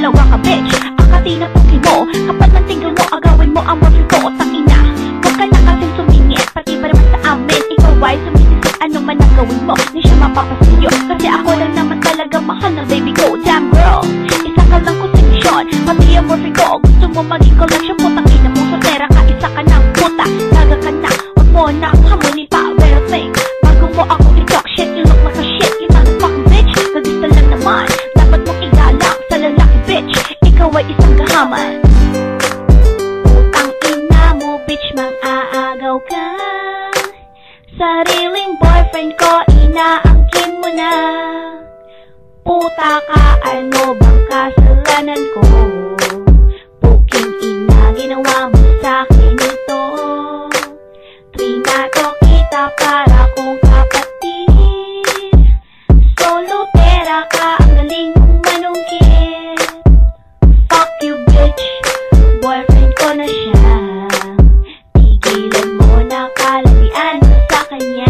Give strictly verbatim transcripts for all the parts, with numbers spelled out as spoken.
dalawa ka bitch. Akati na puki mo, kapag ng tingin mo, agawin mo ang morphin ko. Tangina, huwag ka na kasing sumingit, pati ba naman sa amin, ikaw ay sumisisip, ano man ang gawin mo, di siya mapapasiyo. Kasi ako lang naman talaga mahal ng baby ko. Damn girl, isa ka lang ko sa misyon, pati ang morphin ko. Gusto mo maging collection po, tangina mo sa tera ka, isa ka ng puta. Laga ka na, huwag mo na hamoni pa. Well think, bago mo ako i-talk shit, you look like a shit, you motherfucking bitch. Gagista lang naman, dapat mong igalang sa lalaki bitch, ikaw ay isang gahaman. Putang ina mo bitch, mang-aagaw ka. Sariling boyfriend ko, inaangkin mo na. Puta ka, ano bang kasalanan ko? Puking ina, ginawa mo sa'kin ito. Trinato kita para kong kapatid. Solo pera ka, ang galing mong manungkit. Fuck you bitch, boyfriend ko na siya. Tigilan mo na kalabian mo sa kanya.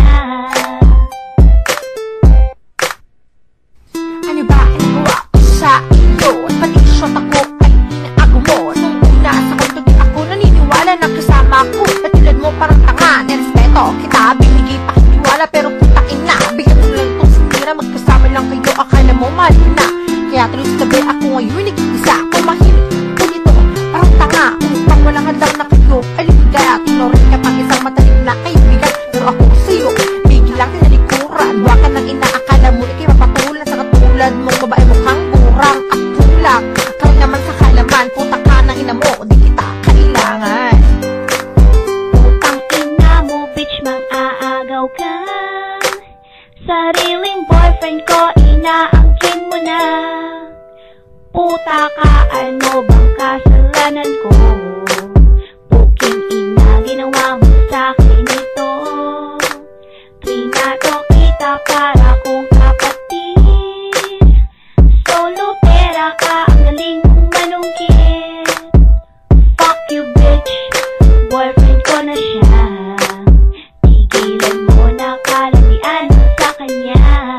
Ano ba ang gawa ko sa iyo? At pati shot ako ay inaago mo. Nung una sa kwento di ako naniniwala na kasama ko. Natulad mo parang tanga, nirespeto kita, binigay pa kiniwala pero putain na. Bigyan mo lang itong sinira, magkasama lang kayo, akala mo mahal mo na. Kaya tuloy sa tabi ako ngayon nag-iisa. Pumahimik ko dito, parang tanga. Upang walang hadlang na kayo, aligaya. Tinurin ka pang isang matalim na kaibigan. Pero ako sa'yo, bigil lang tinalikuran. Huwag ka nang inaakala mo, ikay mapatulan sa katulad mong babae mukhang gurang at kulang. Kami naman sa kalaman, puta ka ng ina mo, di kita kailangan. Putang ina mo bitch, mang-aagaw ka. Sariling boyfriend ko, inaangkin mo na. Puta ka, ano bang kasalanan ko? Puking ina, ginawa mo sa'kin ito. Trinato kita para kong kapatid. Solo pera ka, ang galing mong manungkit. Fuck you bitch, boyfriend ko na siya. Tigilan mo na kalabian mo sa kanya.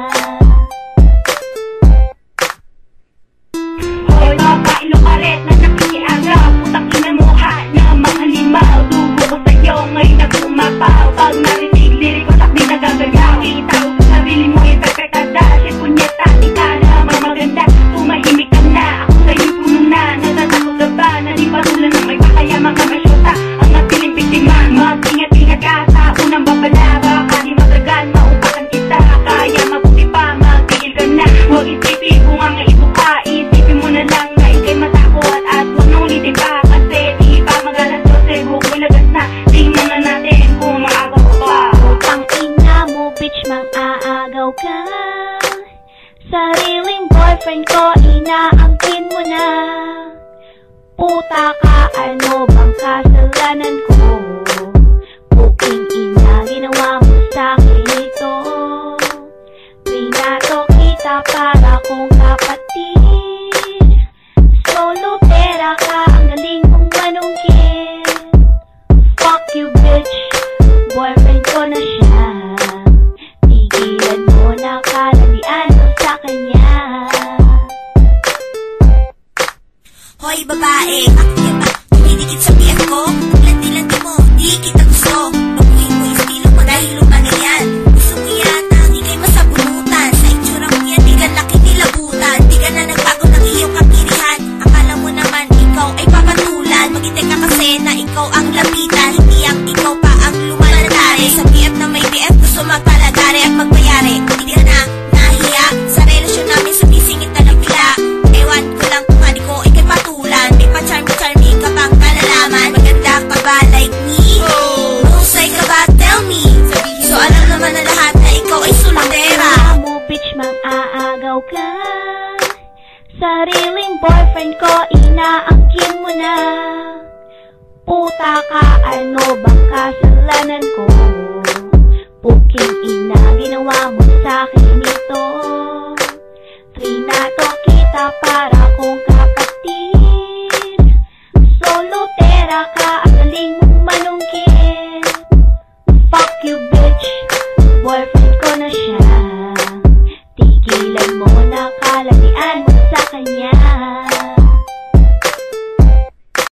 Hoy mga kailokaret na nakikiagaw, putang ina mo ha, na mga halimaw. Tubo ko sa'yo ngayon nag-umapaw. Pag narinig lirik ko sakdi na gagagaw. Itaw sa sarili mo yung perfectada. Shit punyeta, di ka naman maganda. Tumahimik ka na, ako sa'yo puno na. Natatakot ka ba na di patulan na may pakaya mga masyota. Ang natiling biktima, mag-ingat-ingat ka sa unang babala. Baka di matragal, maupakan kita. Kaya mabuti pa, magtigil ka na. Huwag isipin kung ang ito ka. Isipin mo na lang na ikay matakot. At huwag nang ulitin pa, kasi di pa magalas ko. Huwag mo lagas na, tingnan na natin kung maagaw ka pa. Putang ina mo bitch, mang-aagaw ka. Sariling boyfriend ko, inaangkin mo na. Puta ka, ano bang kasalanan ko? Puking ina, ginawa mo sa'kin ito. Trinato kita para kong kapatid. Solo pera ka, ang galing mong manungkit. Fuck you bitch, boyfriend ko na siya. Tigilan mo na kalabian mo sa kanya. Hoy babae, bakit ka ba dumidikit sa P F ko? Landi-landi mo, di kita gusto. Baguhin mo yung estilo mo dahil lumanin yan. Gusto mo yata, di kayo masabunutan. Sa itsura mo yan, di ka laki nilabutan. Di ka na nagbago ng iyong kapirihan. Akala mo naman ikaw ay papatulan. Maghintay ka kasi na ikaw ang lapitan. Hindi ang ikaw pa ang lumalagari. Sa P F na may B F gusto magpalagari at magbayari. Hindi ka na nahiya sa relasyon namin, sumisingit na lang bila. Ewan ko lang kung hani ko ikay patulan. Di pa charming-charming ka bang kalalaman? Maganda ka ba like me? Husay ka ba? Tell me. So alam naman na lahat na ikaw ay sultera. Putang ina mo bitch, mang-aagaw ka. Sariling boyfriend ko, inaangkin mo na. Puta ka, ano bang kasalanan ko? Puking ina, ginawa mo sa'kin ito. Trinato kita para kong kapatid. Solo pera ka, ang galing mong manungkit. Fuck you bitch, boyfriend ko na siya. Tigilan mo na kalabian mo sa kanya.